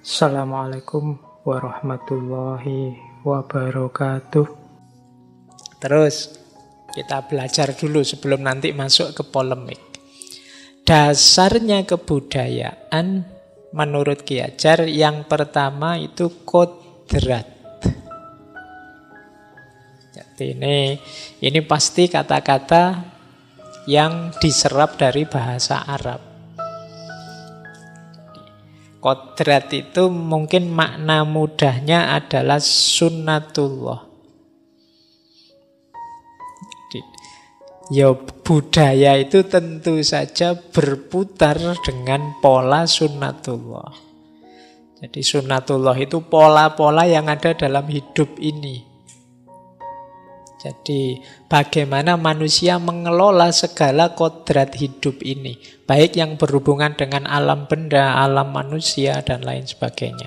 Assalamualaikum warahmatullahi wabarakatuh. Terus kita belajar dulu sebelum nanti masuk ke polemik. Dasarnya kebudayaan menurut Ki Hajar yang pertama itu kodrat. Jadi ini pasti kata-kata yang diserap dari bahasa Arab. Kodrat itu mungkin makna mudahnya adalah sunnatullah. Ya budaya itu tentu saja berputar dengan pola sunnatullah. Jadi sunnatullah itu pola-pola yang ada dalam hidup ini. Jadi bagaimana manusia mengelola segala kodrat hidup ini, baik yang berhubungan dengan alam benda, alam manusia, dan lain sebagainya.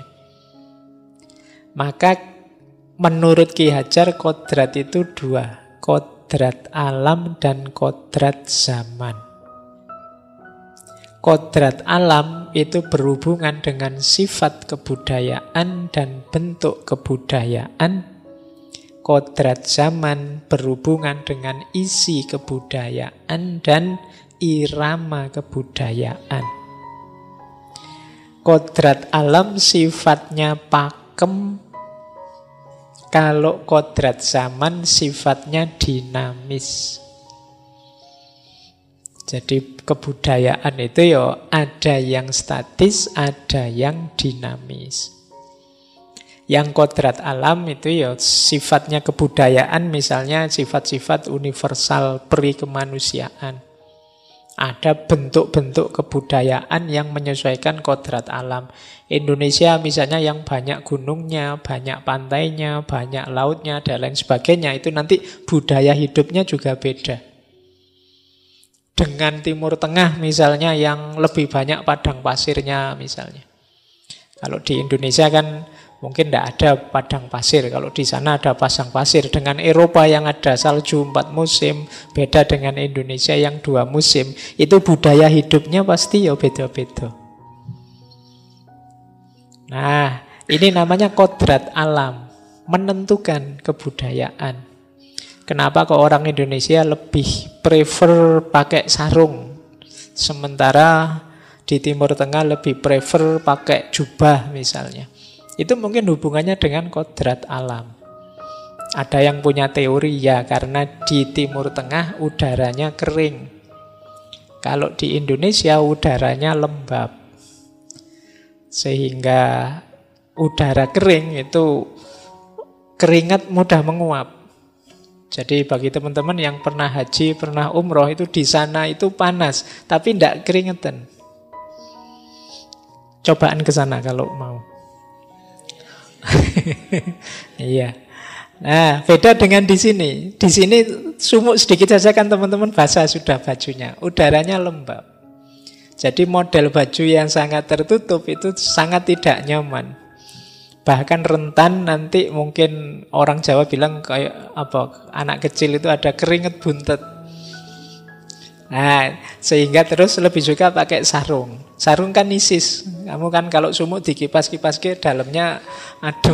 Maka menurut Ki Hajar kodrat itu dua, kodrat alam dan kodrat zaman. Kodrat alam itu berhubungan dengan sifat kebudayaan dan bentuk kebudayaan. Kodrat zaman berhubungan dengan isi kebudayaan dan irama kebudayaan. Kodrat alam sifatnya pakem, kalau kodrat zaman sifatnya dinamis. Jadi kebudayaan itu ya ada yang statis, ada yang dinamis. Yang kodrat alam itu ya sifatnya kebudayaan, misalnya sifat-sifat universal peri kemanusiaan. Ada bentuk-bentuk kebudayaan yang menyesuaikan kodrat alam. Indonesia misalnya yang banyak gunungnya, banyak pantainya, banyak lautnya, dan lain sebagainya. Itu nanti budaya hidupnya juga beda. Dengan Timur Tengah misalnya yang lebih banyak padang pasirnya misalnya. Kalau di Indonesia kan mungkin tidak ada padang pasir. Kalau di sana ada pasang pasir. Dengan Eropa yang ada salju 4 musim, beda dengan Indonesia yang 2 musim. Itu budaya hidupnya pasti ya beda-beda. Nah, ini namanya kodrat alam, menentukan kebudayaan. Kenapa kok orang Indonesia lebih prefer pakai sarung, sementara di Timur Tengah lebih prefer pakai jubah misalnya. Itu mungkin hubungannya dengan kodrat alam. Ada yang punya teori ya karena di Timur Tengah udaranya kering. Kalau di Indonesia udaranya lembab. Sehingga udara kering itu keringat mudah menguap. Jadi bagi teman-teman yang pernah haji, pernah umroh itu di sana itu panas, tapi tidak keringetan. Cobaan ke sana kalau mau. Iya. Nah, beda dengan di sini. Di sini sumuk sedikit saja kan teman-teman basah sudah bajunya. Udaranya lembab. Jadi model baju yang sangat tertutup itu sangat tidak nyaman. Bahkan rentan nanti mungkin orang Jawa bilang kayak apa? Anak kecil itu ada keringat buntet. Nah, sehingga terus lebih suka pakai sarung. Sarung kan isis. Kamu kan kalau sumuk dikipas-kipas ke dalamnya adem.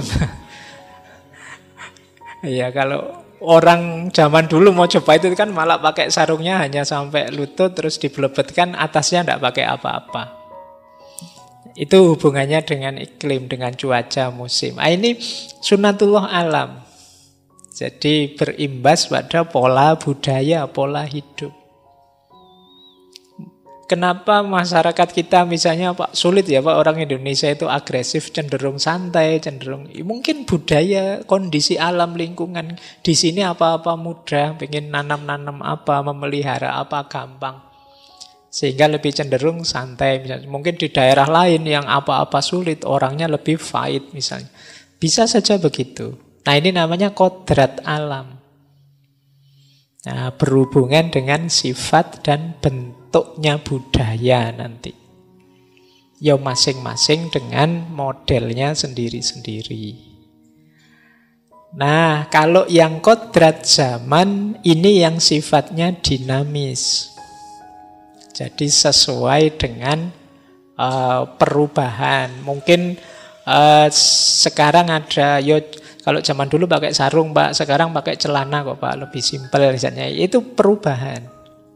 Iya, kalau orang zaman dulu mau coba itu kan malah pakai sarungnya hanya sampai lutut terus dibelebetkan, atasnya tidak pakai apa-apa. Itu hubungannya dengan iklim, dengan cuaca musim. Nah, ini sunnatullah alam. Jadi berimbas pada pola budaya, pola hidup. Kenapa masyarakat kita misalnya Pak sulit ya Pak orang Indonesia itu agresif, cenderung santai, cenderung mungkin budaya, kondisi alam lingkungan di sini apa-apa mudah, pengen nanam-nanam apa, memelihara apa gampang. Sehingga lebih cenderung santai misalnya. Mungkin di daerah lain yang apa-apa sulit, orangnya lebih fight misalnya. Bisa saja begitu. Nah, ini namanya kodrat alam. Nah, berhubungan dengan sifat dan bentuknya budaya nanti. Ya masing-masing dengan modelnya sendiri-sendiri. Nah, kalau yang kodrat zaman ini yang sifatnya dinamis. Jadi sesuai dengan perubahan. Mungkin Sekarang ada, yo kalau zaman dulu pakai sarung Pak, sekarang pakai celana kok Pak, lebih simpel misalnya. Itu perubahan.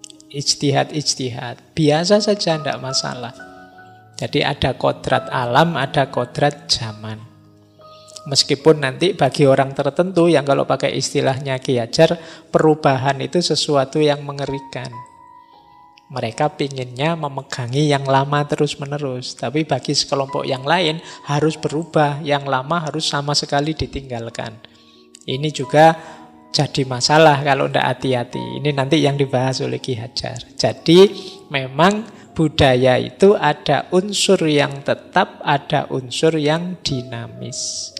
Ijtihad. Biasa saja, tidak masalah. Jadi ada kodrat alam, ada kodrat zaman. Meskipun nanti bagi orang tertentu yang kalau pakai istilahnya Ki Hajar, perubahan itu sesuatu yang mengerikan. Mereka pinginnya memegangi yang lama terus-menerus. Tapi bagi sekelompok yang lain harus berubah. Yang lama harus sama sekali ditinggalkan. Ini juga jadi masalah kalau tidak hati-hati. Ini nanti yang dibahas oleh Ki Hajar. Jadi memang budaya itu ada unsur yang tetap, ada unsur yang dinamis.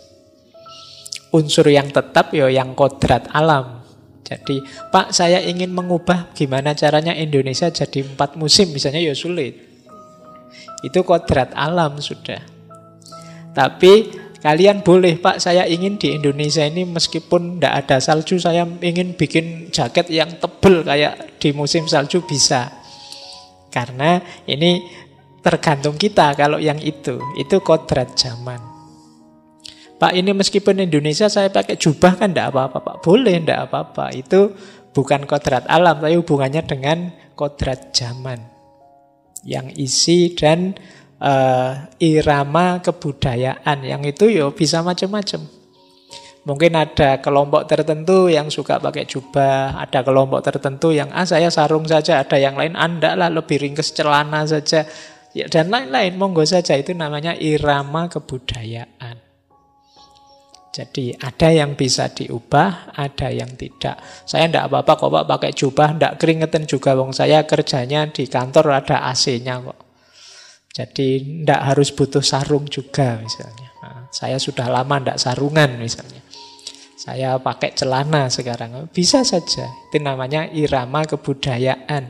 Unsur yang tetap ya yang kodrat alam. Jadi, Pak, saya ingin mengubah gimana caranya Indonesia jadi 4 musim, misalnya ya sulit. Itu kodrat alam sudah. Tapi kalian boleh, Pak, saya ingin di Indonesia ini meskipun tidak ada salju, saya ingin bikin jaket yang tebal kayak di musim salju, bisa. Karena ini tergantung kita kalau yang itu kodrat zaman. Pak, ini meskipun Indonesia saya pakai jubah kan tidak apa-apa Pak. Boleh, tidak apa-apa. Itu bukan kodrat alam, tapi hubungannya dengan kodrat zaman. Yang isi dan irama kebudayaan. Yang itu ya bisa macam-macam. Mungkin ada kelompok tertentu yang suka pakai jubah. Ada kelompok tertentu yang saya sarung saja. Ada yang lain anda lah lebih ringkes celana saja. Ya, dan lain-lain, monggo saja. Itu namanya irama kebudayaan. Jadi ada yang bisa diubah, ada yang tidak. Saya tidak apa-apa kok Pak pakai jubah, tidak keringetan juga. Wong saya kerjanya di kantor ada AC-nya kok. Jadi tidak harus butuh sarung juga misalnya. Nah, saya sudah lama tidak sarungan misalnya. Saya pakai celana sekarang. Bisa saja. Itu namanya irama kebudayaan.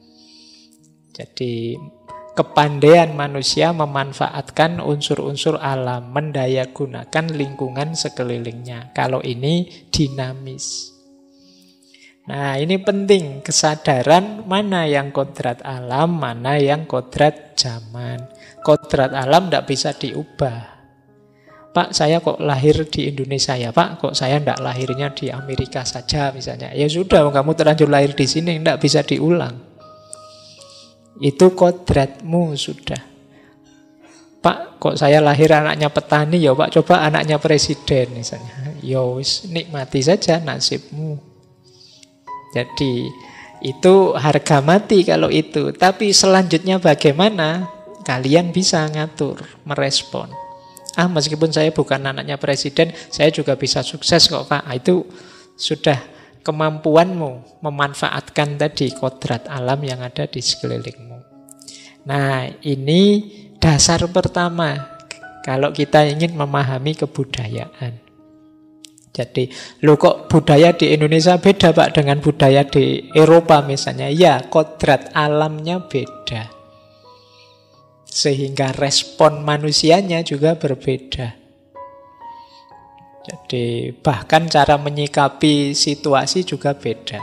Jadi kepandaian manusia memanfaatkan unsur-unsur alam, mendayagunakan lingkungan sekelilingnya. Kalau ini dinamis. Nah, ini penting kesadaran mana yang kodrat alam, mana yang kodrat zaman. Kodrat alam tidak bisa diubah. Pak, saya kok lahir di Indonesia ya Pak, kok saya tidak lahirnya di Amerika saja misalnya. Ya sudah, kamu terlanjur lahir di sini, tidak bisa diulang. Itu kodratmu sudah. Pak, kok saya lahir anaknya petani ya Pak, coba anaknya presiden misalnya. Ya wis, nikmati saja nasibmu. Jadi itu harga mati kalau itu. Tapi selanjutnya bagaimana? Kalian bisa ngatur, merespon. Meskipun saya bukan anaknya presiden, saya juga bisa sukses kok Pak. Itu sudah kemampuanmu memanfaatkan tadi kodrat alam yang ada di sekelilingmu. Nah, ini dasar pertama kalau kita ingin memahami kebudayaan. Jadi, kok budaya di Indonesia beda Pak dengan budaya di Eropa misalnya? Ya, kodrat alamnya beda. Sehingga respon manusianya juga berbeda. Jadi bahkan cara menyikapi situasi juga beda.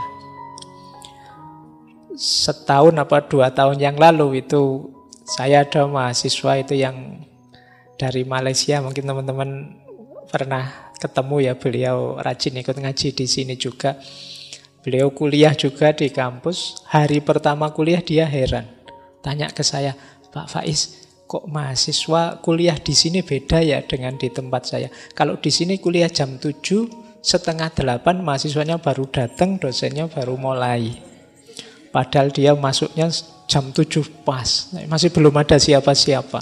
Setahun apa 2 tahun yang lalu itu saya ada mahasiswa itu yang dari Malaysia, mungkin teman-teman pernah ketemu ya, beliau rajin ikut ngaji di sini juga. Beliau kuliah juga di kampus. Hari pertama kuliah dia heran. Tanya ke saya, Pak Faiz, kok mahasiswa kuliah di sini beda ya dengan di tempat saya. Kalau di sini kuliah jam 7, setengah 8 mahasiswanya baru datang, dosennya baru mulai. Padahal dia masuknya jam 7 pas. Masih belum ada siapa-siapa.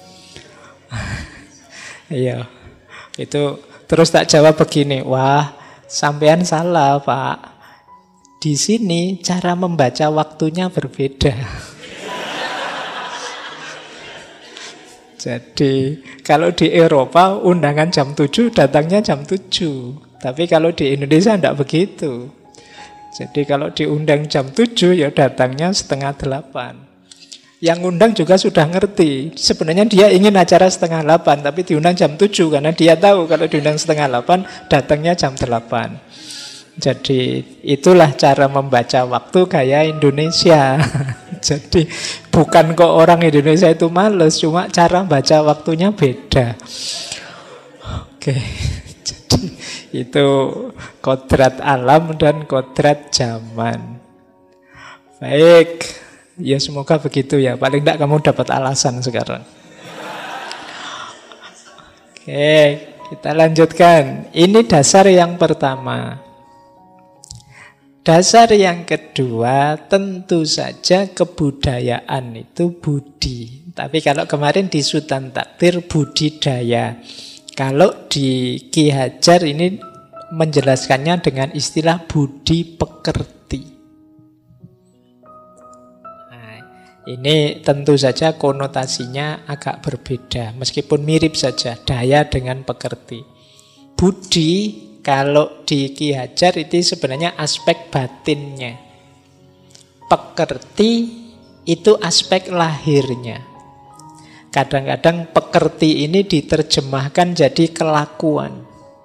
Iya. Itu terus tak jawab begini, wah, sampean salah Pak. Di sini cara membaca waktunya berbeda. Jadi kalau di Eropa undangan jam 7 datangnya jam 7. Tapi kalau di Indonesia tidak begitu. Jadi kalau diundang jam 7 ya datangnya setengah 8. Yang undang juga sudah ngerti. Sebenarnya dia ingin acara setengah 8 tapi diundang jam 7 karena dia tahu kalau diundang setengah 8 datangnya jam 8. Jadi itulah cara membaca waktu gaya Indonesia. Jadi bukan kok orang Indonesia itu males, cuma cara baca waktunya beda. Oke, jadi itu kodrat alam dan kodrat zaman. Baik, ya semoga begitu ya. Paling tidak kamu dapat alasan sekarang. Oke, kita lanjutkan. Ini dasar yang pertama. Dasar yang kedua, tentu saja kebudayaan itu budi. Tapi kalau kemarin di Sutan Takdir budidaya. Kalau di Ki Hajar ini menjelaskannya dengan istilah budi pekerti. Nah, ini tentu saja konotasinya agak berbeda. Meskipun mirip saja, daya dengan pekerti. Budi kalau di Ki Hajar itu sebenarnya aspek batinnya. Pekerti itu aspek lahirnya. Kadang-kadang pekerti ini diterjemahkan jadi kelakuan.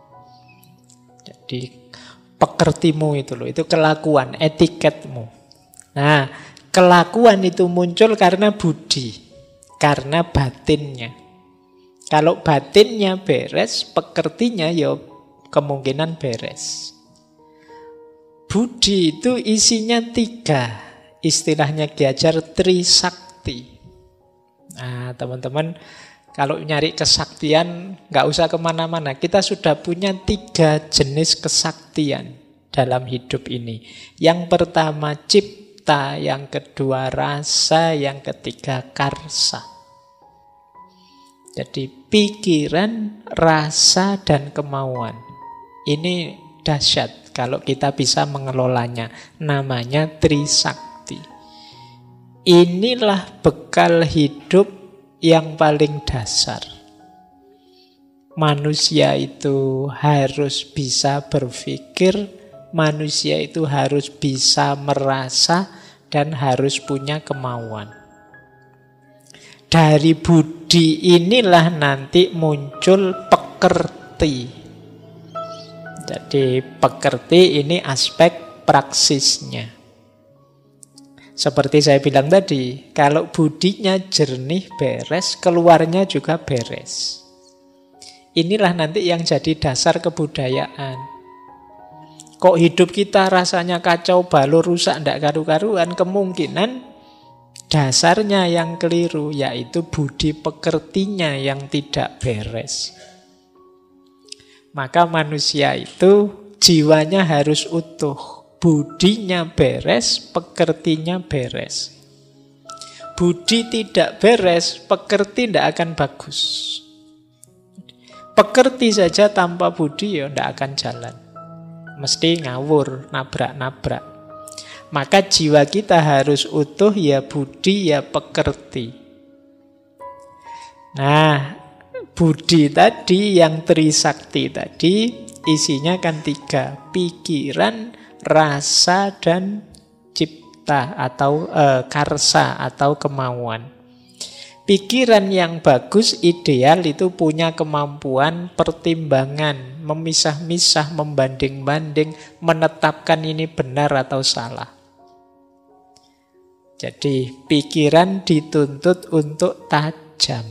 Jadi pekertimu itu loh, itu kelakuan, etiketmu. Nah, kelakuan itu muncul karena budi, karena batinnya. Kalau batinnya beres, pekertinya ya kemungkinan beres. Budi itu isinya 3. Istilahnya Ki Hajar Trisakti. Nah, teman-teman, kalau nyari kesaktian, nggak usah kemana-mana. Kita sudah punya 3 jenis kesaktian dalam hidup ini. Yang pertama cipta, yang kedua rasa, yang ketiga karsa. Jadi pikiran, rasa, dan kemauan. Ini dahsyat kalau kita bisa mengelolanya. Namanya Trisakti. Inilah bekal hidup yang paling dasar. Manusia itu harus bisa berpikir, manusia itu harus bisa merasa, dan harus punya kemauan. Dari budi inilah nanti muncul pekerti. Jadi pekerti ini aspek praksisnya. Seperti saya bilang tadi, kalau budinya jernih, beres, keluarnya juga beres. Inilah nanti yang jadi dasar kebudayaan. Kok hidup kita rasanya kacau balau, rusak, ndak karu-karuan, kemungkinan dasarnya yang keliru, yaitu budi pekertinya yang tidak beres. Maka manusia itu jiwanya harus utuh. Budinya beres, pekertinya beres. Budi tidak beres, pekerti tidak akan bagus. Pekerti saja tanpa budi ya tidak akan jalan. Mesti ngawur, nabrak-nabrak. Maka jiwa kita harus utuh, ya budi, ya pekerti. Nah, budi tadi yang Trisakti tadi isinya kan 3. Pikiran, rasa, dan cipta atau karsa atau kemauan. Pikiran yang bagus, ideal itu punya kemampuan pertimbangan, memisah-misah, membanding-banding, menetapkan ini benar atau salah. Jadi pikiran dituntut untuk tajam.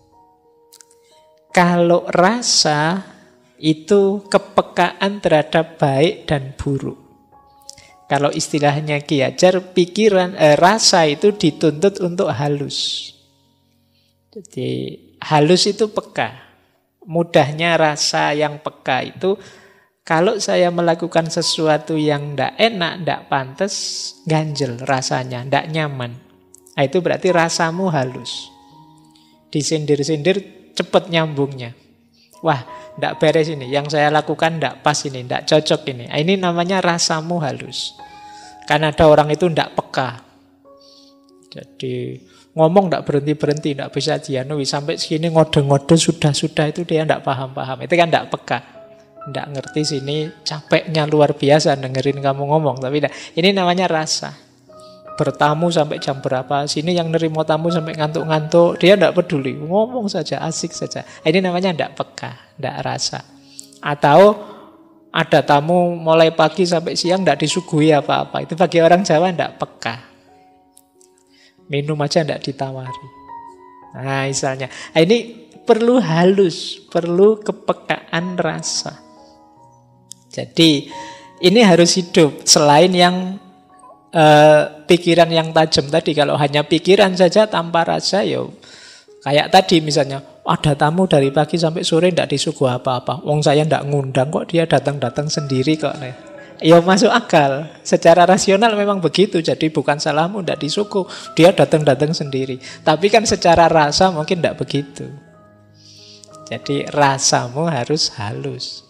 Kalau rasa itu kepekaan terhadap baik dan buruk. Kalau istilahnya Ki Hajar, rasa itu dituntut untuk halus. Jadi halus itu peka. Mudahnya rasa yang peka itu, kalau saya melakukan sesuatu yang tidak enak, tidak pantas, ganjel rasanya, tidak nyaman. Nah, itu berarti rasamu halus. Disindir-sindir cepat nyambungnya. Wah, tidak beres ini, yang saya lakukan tidak pas ini, tidak cocok ini. Nah, ini namanya rasamu halus. Karena ada orang itu tidak peka. Jadi ngomong tidak berhenti-berhenti, tidak bisa dianui. Sampai segini ngode-ngode sudah-sudah itu dia tidak paham-paham. Itu kan tidak peka. Tidak ngerti sini capeknya luar biasa dengerin kamu ngomong. Tapi tidak. Ini namanya rasa. Bertamu sampai jam berapa, sini yang nerima tamu sampai ngantuk-ngantuk, dia tidak peduli, ngomong saja, asik saja. Ini namanya tidak peka, tidak rasa. Atau ada tamu mulai pagi sampai siang tidak disuguhi apa-apa, itu bagi orang Jawa tidak peka. Minum aja tidak ditawari. Nah misalnya, ini perlu halus, perlu kepekaan rasa. Jadi ini harus hidup. Selain yang pikiran yang tajam tadi, kalau hanya pikiran saja tanpa rasa, ya kayak tadi misalnya, ada tamu dari pagi sampai sore tidak disuguh apa-apa. Wong saya tidak ngundang kok, dia datang-datang sendiri kok. Ya masuk akal. Secara rasional memang begitu. Jadi bukan salahmu tidak disuguh, dia datang-datang sendiri. Tapi kan secara rasa mungkin tidak begitu. Jadi rasamu harus halus.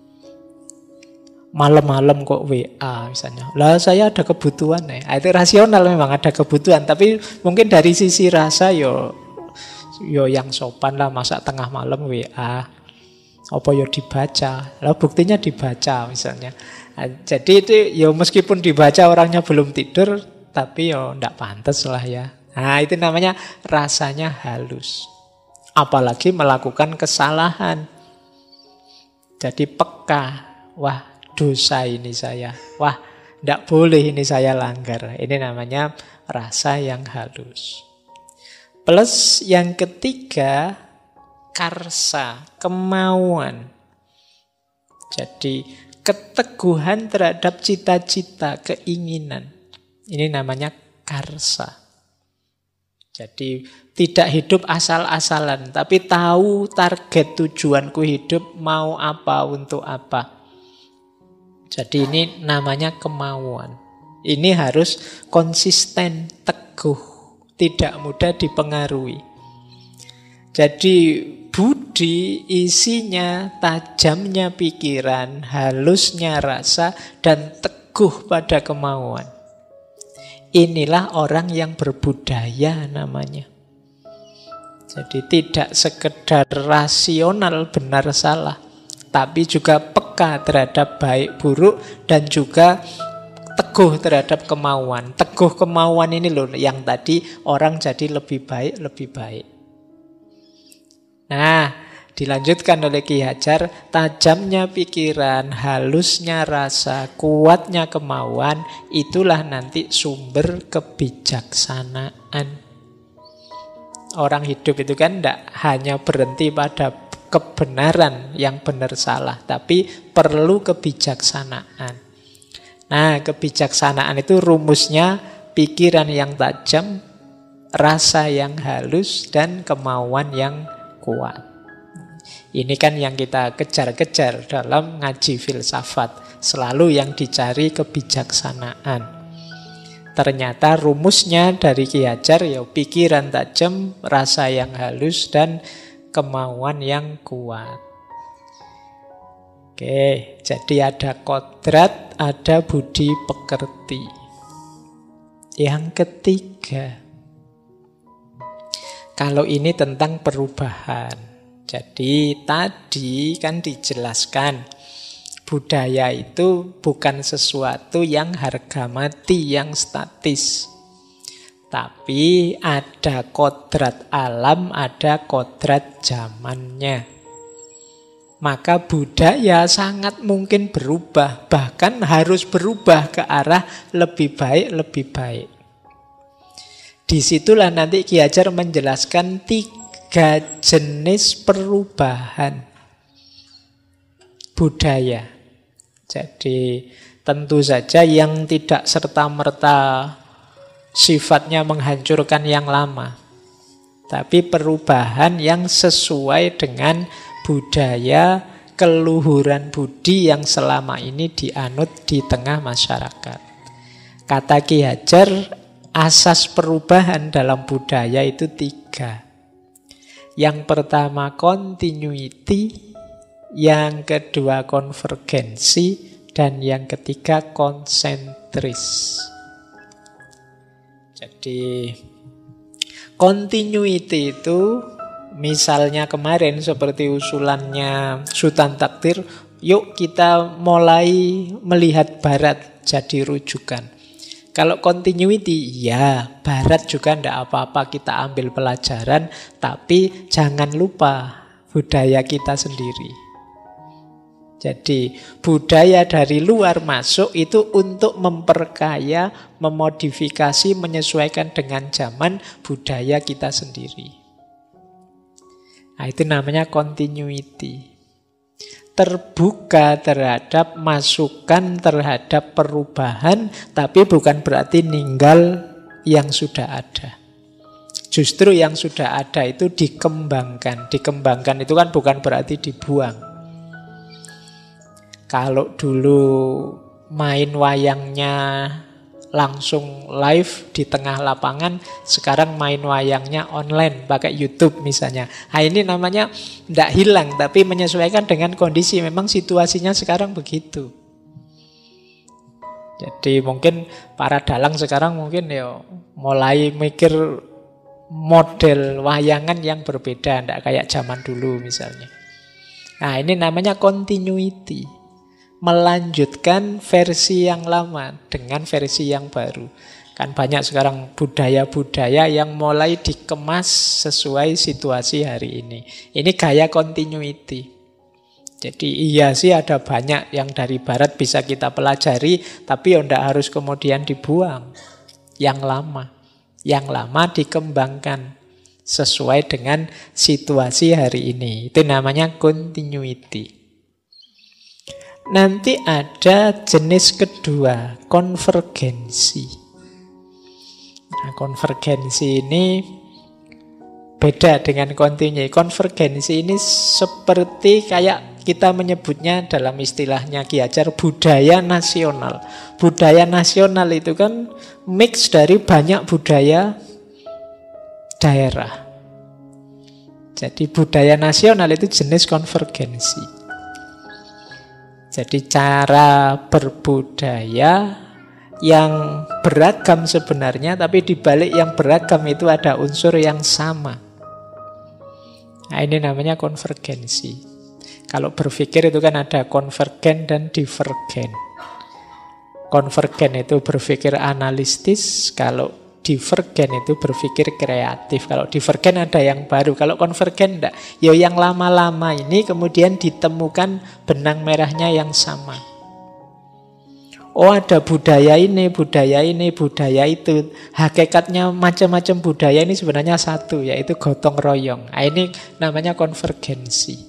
Malam-malam kok WA misalnya, lah saya ada kebutuhan itu rasional, memang ada kebutuhan, tapi mungkin dari sisi rasa yo yang sopan lah, masa tengah malam WA, apa yo dibaca, lah buktinya dibaca misalnya. Jadi itu yo meskipun dibaca orangnya belum tidur, tapi yo ndak pantas lah ya. Nah itu namanya rasanya halus. Apalagi melakukan kesalahan, jadi peka, wah dosa ini saya. Wah, tidak boleh ini saya langgar. Ini namanya rasa yang halus. Plus yang ketiga, karsa, kemauan. Jadi keteguhan terhadap cita-cita, keinginan. Ini namanya karsa. Jadi tidak hidup asal-asalan, tapi tahu target tujuanku hidup, mau apa, untuk apa. Jadi ini namanya kemauan. Ini harus konsisten, teguh, tidak mudah dipengaruhi. Jadi budi isinya tajamnya pikiran, halusnya rasa, dan teguh pada kemauan. Inilah orang yang berbudaya namanya. Jadi tidak sekedar rasional benar salah, tapi juga peka terhadap baik buruk dan juga teguh terhadap kemauan. Teguh kemauan ini loh yang tadi orang jadi lebih baik. Nah, dilanjutkan oleh Ki Hajar, tajamnya pikiran, halusnya rasa, kuatnya kemauan, itulah nanti sumber kebijaksanaan. Orang hidup itu kan tidak hanya berhenti pada kebenaran yang benar salah, tapi perlu kebijaksanaan. Nah, kebijaksanaan itu rumusnya pikiran yang tajam, rasa yang halus, dan kemauan yang kuat. Ini kan yang kita kejar-kejar dalam ngaji filsafat. Selalu yang dicari kebijaksanaan. Ternyata rumusnya dari Ki Hajar ya pikiran tajam, rasa yang halus, dan kemauan yang kuat. Oke, jadi ada kodrat, ada budi pekerti. Yang ketiga, kalau ini tentang perubahan. Jadi tadi kan dijelaskan budaya itu bukan sesuatu yang harga mati, yang statis. Tapi ada kodrat alam, ada kodrat zamannya. Maka budaya sangat mungkin berubah, bahkan harus berubah ke arah lebih baik. Disitulah nanti Ki Hajar menjelaskan 3 jenis perubahan budaya. Jadi tentu saja yang tidak serta-merta sifatnya menghancurkan yang lama, tapi perubahan yang sesuai dengan budaya keluhuran budi yang selama ini dianut di tengah masyarakat. Kata Ki Hajar, asas perubahan dalam budaya itu 3. Yang pertama continuity, yang kedua konvergensi, dan yang ketiga konsentris. Jadi continuity itu misalnya kemarin seperti usulannya Sultan Takdir, yuk kita mulai melihat barat jadi rujukan. Kalau continuity, ya barat juga tidak apa-apa, kita ambil pelajaran, tapi jangan lupa budaya kita sendiri. Jadi budaya dari luar masuk itu untuk memperkaya, memodifikasi, menyesuaikan dengan zaman budaya kita sendiri. Nah, itu namanya continuity. Terbuka terhadap masukan, terhadap perubahan, tapi bukan berarti ninggal yang sudah ada. Justru yang sudah ada itu dikembangkan. Dikembangkan itu kan bukan berarti dibuang. Kalau dulu main wayangnya langsung live di tengah lapangan, sekarang main wayangnya online pakai YouTube misalnya. Nah, ini namanya tidak hilang, tapi menyesuaikan dengan kondisi. Memang situasinya sekarang begitu. Jadi mungkin para dalang sekarang mungkin ya mulai mikir model wayangan yang berbeda, tidak kayak zaman dulu misalnya. Nah, ini namanya continuity. Melanjutkan versi yang lama dengan versi yang baru. Kan banyak sekarang budaya-budaya yang mulai dikemas sesuai situasi hari ini. Ini gaya continuity. Jadi iya sih ada banyak yang dari barat bisa kita pelajari, tapi ya tidak harus kemudian dibuang. Yang lama dikembangkan sesuai dengan situasi hari ini. Itu namanya continuity. Nanti ada jenis kedua, konvergensi. Nah, konvergensi ini beda dengan continuity. Konvergensi ini seperti kayak kita menyebutnya dalam istilahnya Ki Hajar budaya nasional. Budaya nasional itu kan mix dari banyak budaya daerah. Jadi budaya nasional itu jenis konvergensi. Jadi cara berbudaya yang beragam sebenarnya, tapi di balik yang beragam itu ada unsur yang sama. Nah, ini namanya konvergensi. Kalau berpikir itu kan ada konvergen dan divergen. Konvergen itu berpikir analitis, kalau divergen itu berpikir kreatif. Kalau divergen ada yang baru, kalau konvergen enggak. Ya yang lama-lama ini kemudian ditemukan benang merahnya yang sama. Oh, ada budaya ini, budaya ini, budaya itu. Hakikatnya macam-macam budaya ini sebenarnya satu, yaitu gotong royong. Nah, ini namanya konvergensi.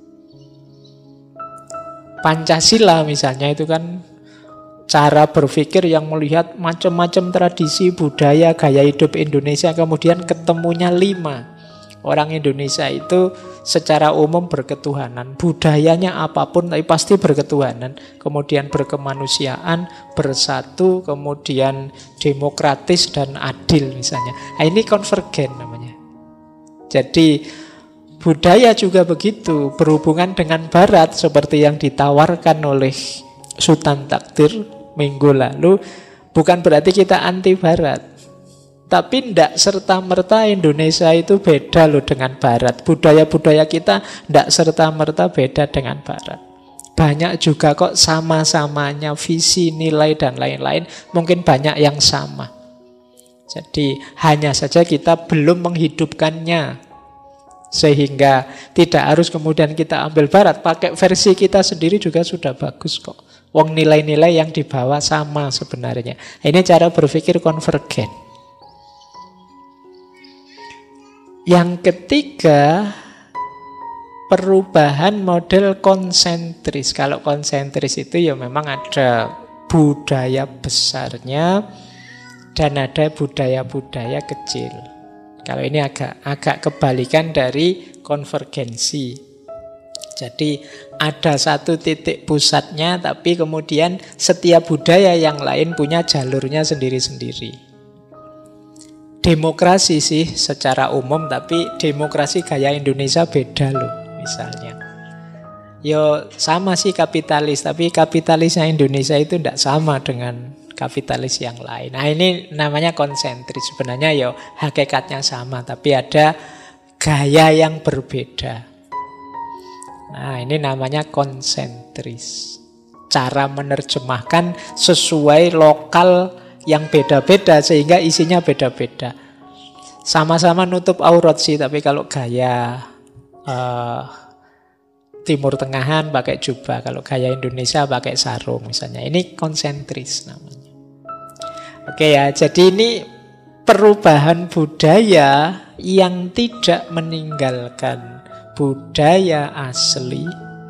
Pancasila misalnya itu kan cara berpikir yang melihat macam-macam tradisi, budaya, gaya hidup Indonesia, kemudian ketemunya 5. Orang Indonesia itu secara umum berketuhanan. Budayanya apapun tapi pasti berketuhanan. Kemudian berkemanusiaan, bersatu, kemudian demokratis dan adil misalnya. Nah, ini konvergen namanya. Jadi budaya juga begitu, berhubungan dengan Barat seperti yang ditawarkan oleh Sultan Takdir minggu lalu, bukan berarti kita anti Barat. Tapi tidak serta-merta Indonesia itu beda loh dengan Barat. Budaya-budaya kita tidak serta-merta beda dengan Barat. Banyak juga kok sama-samanya visi, nilai, dan lain-lain. Mungkin banyak yang sama. Jadi hanya saja kita belum menghidupkannya. Sehingga tidak harus kemudian kita ambil Barat. Pakai versi kita sendiri juga sudah bagus kok. Wong nilai-nilai yang dibawa sama sebenarnya. Ini cara berpikir konvergen. Yang ketiga, perubahan model konsentris. Kalau konsentris itu ya memang ada budaya besarnya dan ada budaya-budaya kecil. Kalau ini agak kebalikan dari konvergensi. Jadi ada satu titik pusatnya, tapi kemudian setiap budaya yang lain punya jalurnya sendiri-sendiri. Demokrasi sih secara umum, tapi demokrasi gaya Indonesia beda loh misalnya. Yo sama sih kapitalis, tapi kapitalisnya Indonesia itu tidak sama dengan kapitalis yang lain. Nah, ini namanya konsentris. Sebenarnya yo hakikatnya sama, tapi ada gaya yang berbeda. Nah, ini namanya konsentris. Cara menerjemahkan sesuai lokal yang beda-beda sehingga isinya beda-beda. Sama-sama nutup aurat sih, tapi kalau gaya Timur Tengahan pakai jubah, kalau gaya Indonesia pakai sarung misalnya. Ini konsentris namanya. Oke ya, jadi ini perubahan budaya yang tidak meninggalkan budaya asli.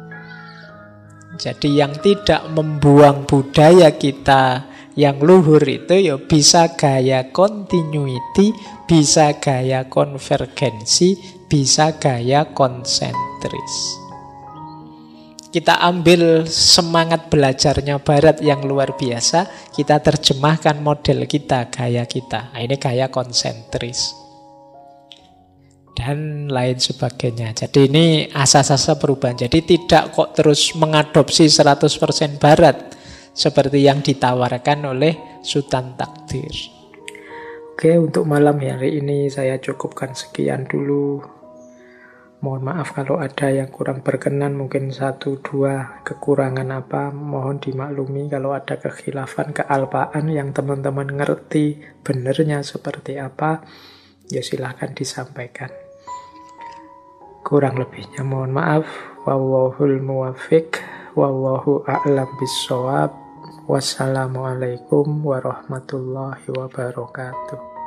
Jadi yang tidak membuang budaya kita yang luhur itu ya bisa gaya continuity, bisa gaya konvergensi, bisa gaya konsentris. Kita ambil semangat belajarnya Barat yang luar biasa, kita terjemahkan model kita, gaya kita. Nah, ini gaya konsentris. Dan lain sebagainya. Jadi ini asas-asas perubahan. Jadi tidak kok terus mengadopsi 100% Barat seperti yang ditawarkan oleh Sultan Takdir. Oke, untuk malam hari ini saya cukupkan sekian dulu. Mohon maaf kalau ada yang kurang berkenan, mungkin 1-2 kekurangan apa, mohon dimaklumi. Kalau ada kekhilafan, kealpaan yang teman-teman ngerti benernya seperti apa, ya silahkan disampaikan. Kurang lebihnya mohon maaf. Wallahul muwaffiq, wallahu a'lam bissawab. Wassalamualaikum warahmatullahi wabarakatuh.